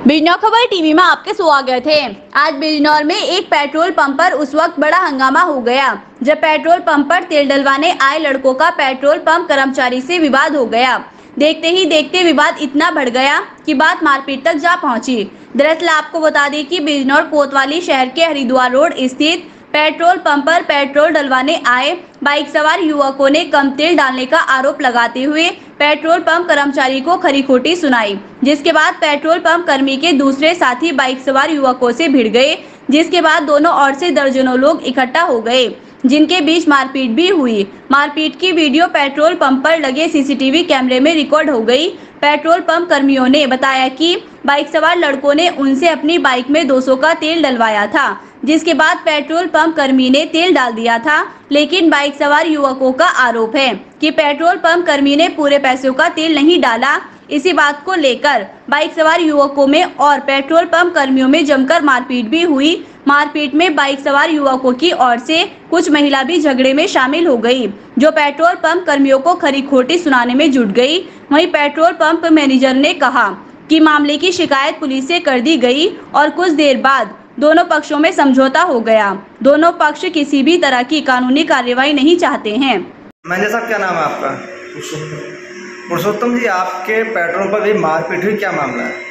बिजनौर खबर टीवी में आपके स्वागत है। आज बिजनौर में एक पेट्रोल पंप पर उस वक्त बड़ा हंगामा हो गया जब पेट्रोल पंप पर तेल डलवाने आए लड़कों का पेट्रोल पंप कर्मचारी से विवाद हो गया। देखते ही देखते विवाद इतना बढ़ गया कि बात मारपीट तक जा पहुंची। दरअसल आपको बता दें कि बिजनौर कोतवाली शहर के हरिद्वार रोड स्थित पेट्रोल पंप पर पेट्रोल डलवाने आए बाइक सवार युवकों ने कम तेल डालने का आरोप लगाते हुए पेट्रोल पंप कर्मचारी को खरी खोटी सुनाई, जिसके बाद पेट्रोल पंप कर्मी के दूसरे साथी बाइक सवार युवकों से भिड़ गए, जिसके बाद दोनों ओर से दर्जनों लोग इकट्ठा हो गए, जिनके बीच मारपीट भी हुई। मारपीट की वीडियो पेट्रोल पंप पर लगे सीसीटीवी कैमरे में रिकॉर्ड हो गई। पेट्रोल पंप कर्मियों ने बताया कि बाइक सवार लड़कों ने उनसे अपनी बाइक में 200 का तेल डलवाया था, जिसके बाद पेट्रोल पंप कर्मी ने तेल डाल दिया था। लेकिन बाइक सवार युवकों का आरोप है कि पेट्रोल पंप कर्मी ने पूरे पैसों का तेल नहीं डाला। इसी बात को लेकर बाइक सवार युवकों में और पेट्रोल पंप कर्मियों में जमकर मारपीट भी हुई। मारपीट में बाइक सवार युवकों की ओर से कुछ महिला भी झगड़े में शामिल हो गई, जो पेट्रोल पंप कर्मियों को खरी खोटी सुनाने में जुट गई। वहीं पेट्रोल पंप मैनेजर ने कहा कि मामले की शिकायत पुलिस से कर दी गई और कुछ देर बाद दोनों पक्षों में समझौता हो गया। दोनों पक्ष किसी भी तरह की कानूनी कार्रवाई नहीं चाहते हैं। मैनेजर साहब, क्या नाम है आपका? पुरुषोत्तम जी, आपके पेट्रोल पर भी मारपीट हुई, क्या मामला है?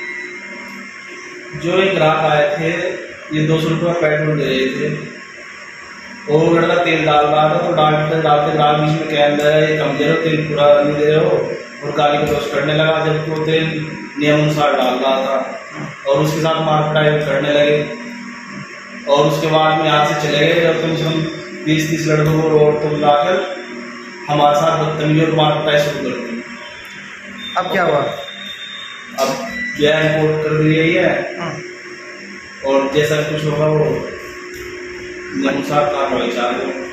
जो एक ग्राहक आए थे, ये 200 रुपये पेट्रोल दे रहे थे और वो लड़का तेल डाल रहा था, तो डालते डालते ग्राहक बीच में कह रहा है ये कम दे रहे हो, तेल पूरा नहीं दे रहे हो, और गाली को दोष करने लगा जबकि वो तेल नियम अनुसार डाल रहा था और उसके साथ मारपीटाई करने लगे। और उसके बाद में यहाँ से चले गए और कम से कम 20-30 लड़कों को रोड पर बुलाकर हमारे साथ बदतमीजी और मारपीटाई शुरू कर दी। अब क्या हुआ? अब यह रिपोर्ट कर दी गई है और जैसा कुछ होगा वो अनुसार कार्रवाई चाह रहे हैं।